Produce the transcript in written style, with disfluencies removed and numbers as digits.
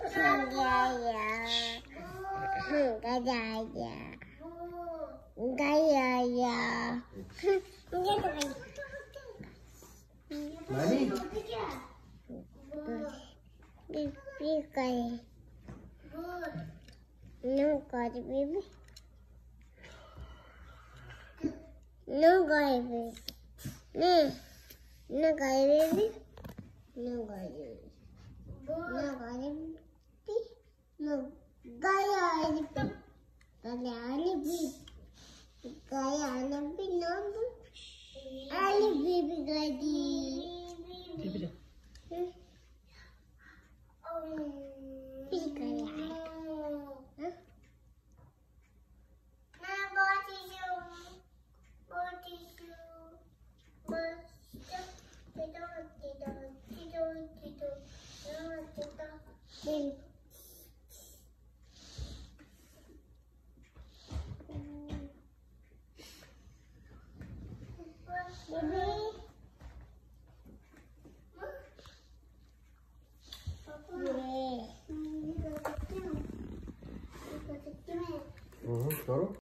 Nani? No, God, baby. No, God, baby. No, no, God, baby. No, God, baby. No, God, baby. No, God, baby. Claro.